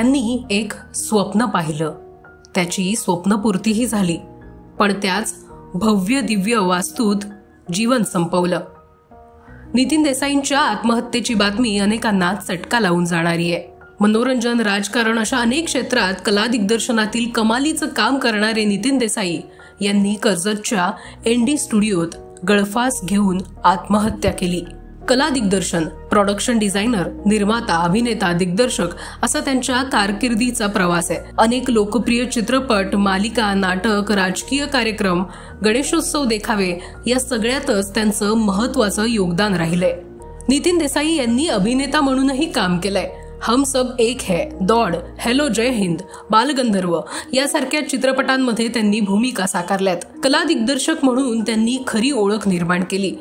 त्यांनी एक स्वप्न पाहिलं, त्याची स्वप्नपूर्तीही झाली, पण त्याच भव्य दिव्य वास्तूत जीवन संपवलं. नितीन देसाईंच्या आत्महत्येची बातमी अनेकांना चटका लावून जाणारी आहे. मनोरंजन, राजकारण अशा अनेक क्षेत्रात कला दिग्दर्शनातील कमालीचं काम करणारे नितीन देसाई यांनी कर्जतच्या एनडी स्टुडिओत गळफास घेऊन आत्महत्या केली. कला दिग्दर्शन, प्रोडक्शन डिझायनर, निर्माता, अभिनेता, दिग्दर्शक असा त्यांच्या कारकिर्दीचा प्रवास आहे. अनेक लोकप्रिय चित्रपट, मालिका, नाटक, राजकीय कार्यक्रम, गणेशोत्सव देखावे या सगळ्यातच त्यांचं महत्वाचं योगदान राहिलंय. नितीन देसाई यांनी अभिनेता म्हणूनही काम केलंय. हम सब एक है, दौड, हेलो जय हिंद, बालगंधर्व यासारख्या चित्रपटांमध्ये त्यांनी भूमिका साकारल्यात. कला दिग्दर्शक म्हणून त्यांनी खरी ओळख निर्माण केली.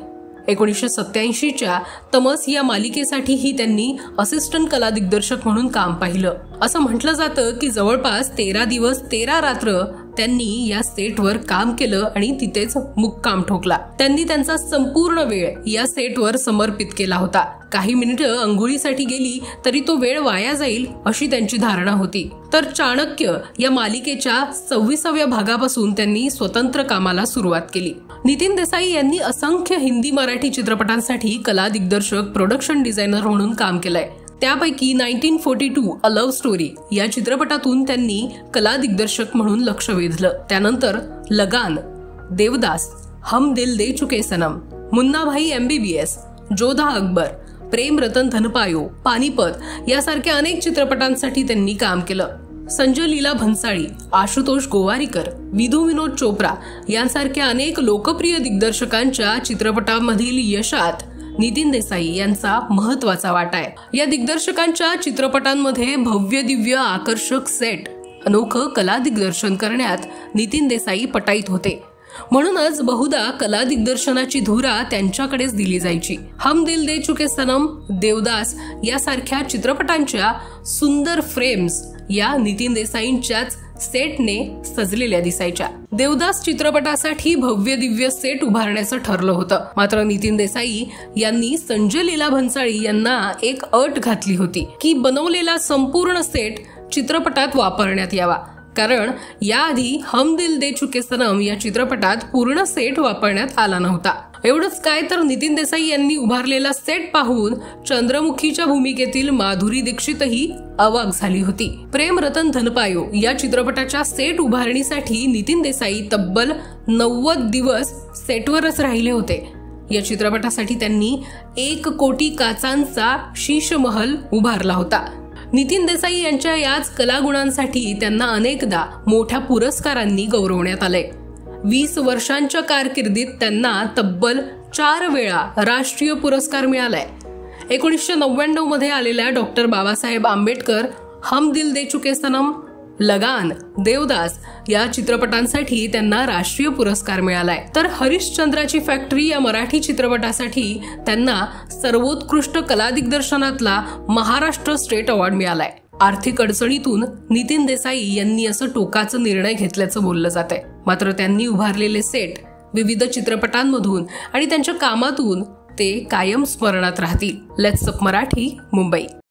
1987च्या तमस या मालिकेसाठीही त्यांनी असिस्टंट कला दिग्दर्शक म्हणून काम पाहिलं. असं म्हटलं जातं की जवळपास 13 दिवस 13 रात्र त्यांनी या सेटवर काम केलं आणि तिथेच मुक्काम ठोकला. त्यांनी त्यांचा संपूर्ण वेळ या सेटवर समर्पित केला होता. काही मिनिटं अंघोळीसाठी गेली तरी तो वेळ वाया जाईल अशी त्यांची धारणा होती. तर चाणक्य या मालिकेच्या 26व्या भागापासून त्यांनी स्वतंत्र कामाला सुरुवात केली. नितीन देसाई यांनी असंख्य हिंदी, मराठी चित्रपटांसाठी कला दिग्दर्शक, प्रोडक्शन डिझायनर म्हणून काम केलंय. त्यापैकी 1942 अ लव्ह स्टोरी या चित्रपटातून त्यांनी कला दिग्दर्शक म्हणून लक्ष वेधलं. त्यानंतर लगान, देवदास, हम दिल दे चुके सनम, मुन्ना भाई MBBS, जोधा अकबर, प्रेम रतन धन पायो, पानिपत यासारख्या अनेक चित्रपटांसाठी त्यांनी काम केलं. संजय लीला भन्साळी, आशुतोष गोवारीकर, विधू विनोद चोप्रा यांसारख्या अनेक लोकप्रिय दिग्दर्शकांच्या चित्रपटांमधील यशात नितीन देसाई यांचा महत्वाचा वाटा आहे. या दिग्दर्शकांच्या चित्रपटांमध्ये भव्य दिव्य आकर्षक सेट, अनोखं कला दिग्दर्शन करण्यात नितीन देसाई पटाईत होते. म्हणूनच बहुधा कला दिग्दर्शनाची धुरा त्यांच्याकडेच दिली जायची. हम दिल दे चुके सनम, देवदास यासारख्या चित्रपटांच्या सुंदर फ्रेम्स या नितीन देसाईंच्याच सेटने सजलेल्या दिसायच्या. देवदास चित्रपटासाठी भव्य दिव्य सेट उभारण्याचं ठरलं होतं. मात्र नितीन देसाई यांनी संजय लीला भन्साळी यांना एक अट घातली होती की बनवलेला संपूर्ण सेट चित्रपटात वापरण्यात यावा. कारण याआधी हम दिल दे चुके सनम या चित्रपटात पूर्ण सेट वापरण्यात आला नव्हता. एवढंच काय तर नितीन देसाई यांनी उभारलेला सेट पाहून चंद्रमुखीच्या भूमिकेतील माधुरी दीक्षितही अवाक झाली होती. प्रेम रतन धन पायो या चित्रपटाच्या सेट उभारणीसाठी नितीन देसाई तब्बल 90 दिवस सेटवरच राहिले होते. या चित्रपटासाठी त्यांनी 1 कोटी काचांचा शीशमहल उभारला होता. नितीन देसाई यांच्या याच कलागुणांसाठी त्यांना अनेकदा मोठ्या पुरस्कारांनी गौरवण्यात आलंय. 20 वर्षांच्या कारकिर्दीत त्यांना तब्बल 4 वेळा राष्ट्रीय पुरस्कार मिळालाय. 1999 मध्ये आलेल्या डॉक्टर बाबासाहेब आंबेडकर, हम दिल दे चुके सनम, लगान, देवदास या चित्रपटांसाठी त्यांना राष्ट्रीय पुरस्कार मिळालाय. तर हरिश्चंद्राची फॅक्टरी या मराठी चित्रपटासाठी त्यांना सर्वोत्कृष्ट कला दिग्दर्शनातला महाराष्ट्र स्टेट अवॉर्ड मिळालाय. आर्थिक अडचणीतून नितीन देसाई यांनी असं टोकाचं निर्णय घेतल्याचं बोललं जातंय. मात्र त्यांनी उभारलेले सेट विविध चित्रपटांमधून आणि त्यांच्या कामातून ते कायम स्मरणात राहतील. Let's up Marathi, Mumbai.